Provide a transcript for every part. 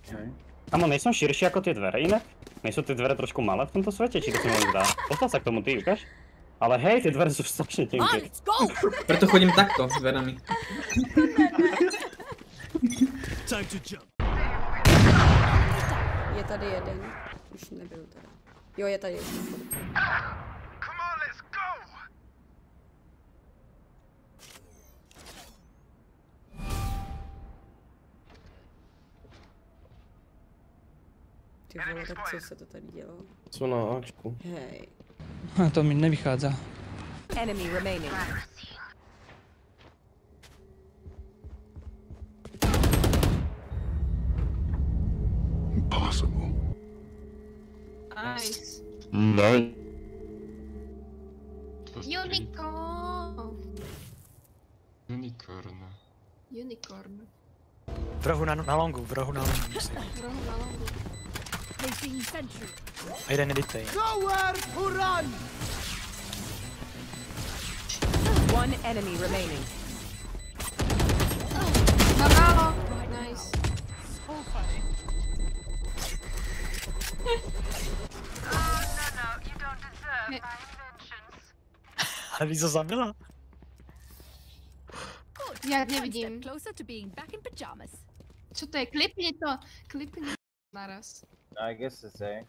Kamo, nejsou širší jako ty dveře jinak? Nejsou ty dveře trošku malé v tomto světě, či to se mi zdá? Postav se k tomu, ty ukáž? Ale hej, ty dveře jsou strašně tenké. Proto chodím takto, s dverami. Je tady jeden. Už nebyl teda. Jo, je tady ještě. Ty vole, tak co se to tady dělo? Co na Ačku? Hej. To mi nevychádza. Enemy remaining. Impossible. Nice. Nice. Unicorn. Unicorn. Unicorn. V rohu na longu, v rohu na longu. V rohu na longu. A jeden editej. One enemy remaining. Bravo. Nice. Ale víš, co zabila? Já nevidím. Co to je? Klipni to. Klipni naraz. I guess it's A.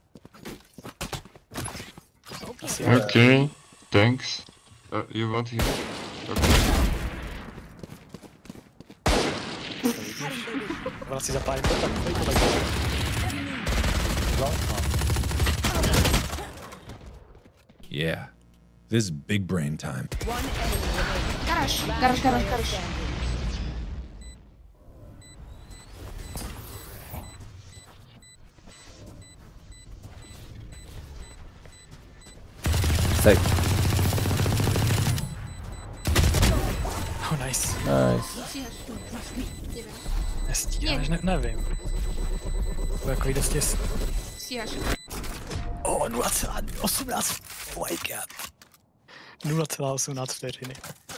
Okay, thanks. You want here? Okay. Ona si zapálí to tak. Yeah, this is big brain time. One enemy remaining. Garage. Tak. Oh, nice. Nice. Nestíháš, nevím. To jako jde stěs. Stíháš. Oh, 0,18. Oh my god. 0,18 vteřiny.